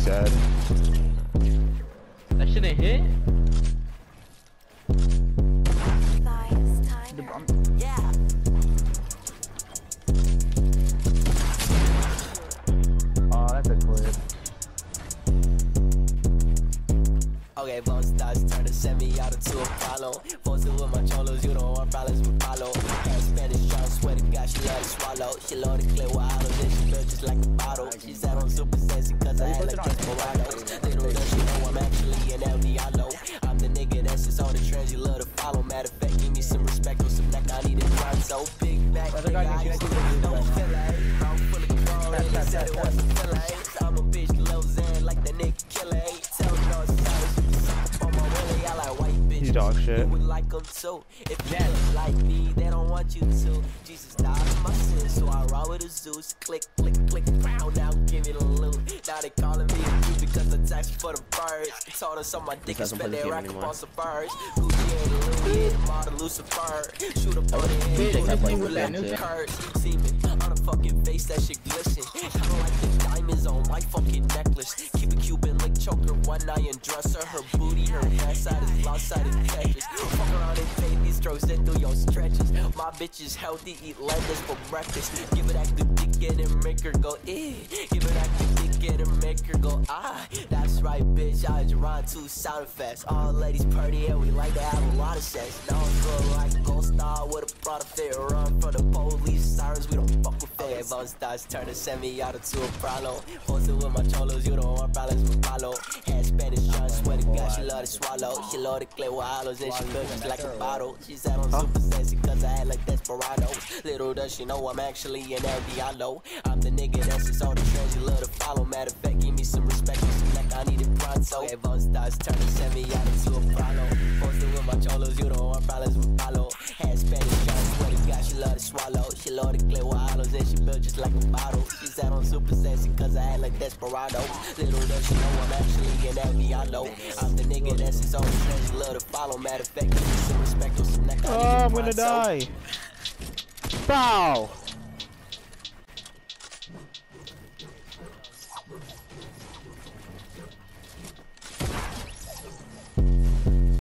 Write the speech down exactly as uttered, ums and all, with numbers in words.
dead. That shit ain't hit? Yeah. Oh, that's a clip. Okay, both stars turn to semi out into Apollo. Posted with my cholos, you don't want problems with Palo. Had Spanish drum, swear to God, she love to swallow. She love to clear water, then she built just like a bottle. She said I'm super sexy cause I had like Desperados. Little does she know I'm actually an El Diablo. I'm the nigga that's just on the trends you love to follow. Matter of fact, give me some respect on some neck, I need a grind. So big back, nigga, I used to don't feel like I'm full of glory, and they said it wasn't feel like I'm a bitch, Lil Xan, like the nigga killer. Tell me no size. You dog shit. Like them too. If you look like me, they don't want you to. Jesus died for my sins, so I roll with a Zeus. Click, click, click, round now, give me the loot. Now they calling me a dude because the tax for the birds. Told us on my dick and spend their rack up on some birds. Gucci and Louis, hit them all the Lucifer. Shoot up on the head, they will let the curse. See me on the fucking face, that shit glisten. I don't like the diamonds on my fucking necklace. Keep a Cuban link choker, one eye and dresser. Her booty, her ass side is lopsided Tetris. Fuck around and take these strokes and do your stretches. My bitch is healthy, eat lettuce for breakfast. Give it that good dick and make her go eh. Give it that good dick and make her go ah. That's right, bitch. I just run two sound effects. All ladies pretty and we like to have a lot of sex. Now I'm feeling like a gold star with a product fit. Run from the police sirens, we don't fuck with feds. Okay, both stars turn to semi out into a problem. Posted with my cholos, you don't want problems with Palo. Had Spanish John, swear to God, she love to swallow. She love to clear wallows and she built just like a bottle. She said I'm super sexy cause I had like Desperados. Little does she know I'm actually an El Diablo. I'm the nigga that's just all the trends you love to follow. Matter of fact, give me some respect on some neck, I need it pronto. Okay, both stars turn to semi out into a problem. Posted with my cholos, you don't want problems with Palo. Had Spanish John, swear to God, she love to swallow. She love to clear wallows and she built just like a bottle. She said I'm super sexy cause I had like Desperados. Little does she know I'm actually an El Diablo. I'm the nigga that's his own trends you love to follow. Matter of fact, give me some respect on some neck, I need Oh, it I'm gonna pronto. die. Bow.